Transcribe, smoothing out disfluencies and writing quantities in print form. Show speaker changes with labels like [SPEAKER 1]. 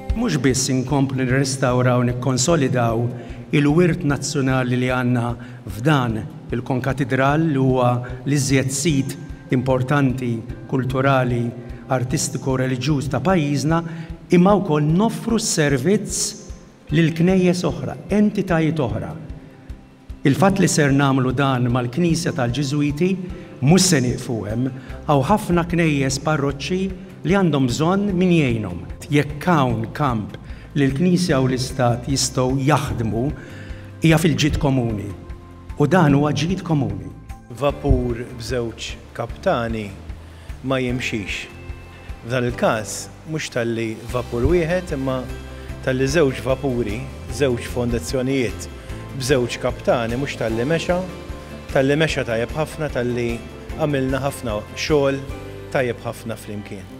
[SPEAKER 1] Mhux biss inkomplu nirrestawraw nikkonsolidaw il-wirt nazzjonali li għandna f'dan il-konkatedral li huwa l-iżjed sit importanti, kulturali, artistiku, reliġjuż ta' pajjiżna, imma wkoll noffru s-servizz lil knejjes oħra, entitajiet oħra. Il-fatt li ser nagħmlu dan mal-Knisja tal-Ġiżwiti mhux se nieqfu hemm, hawn ħafna knejjes parroċċi li għandhom bżonn min jgħinhom. Jekk hawn kamp li l-Knisja u l-Istat jistgħu jaħdmu hija fil-ġid komuni. U dan huwa ġid komuni.
[SPEAKER 2] Vapur b'żewġ kaptani ma jimxix. F'dan il-każ mhux talli vapur wieħed imma talli żewġ vapuri, żewġ fondazzjonijiet b'żewġ kaptani mhux talli mexa tajjeb ħafna, talli għamilna ħafna xogħol tajjeb ħafna flimkien.